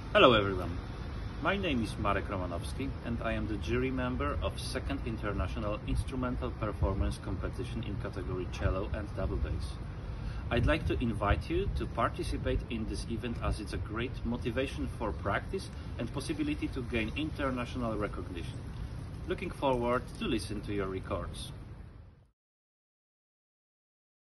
Hello everyone, my name is Marek Romanowski and I am the jury member of 2nd International Instrumental Performance Competition in category cello and double bass. I'd like to invite you to participate in this event as it's a great motivation for practice and possibility to gain international recognition. Looking forward to listen to your records.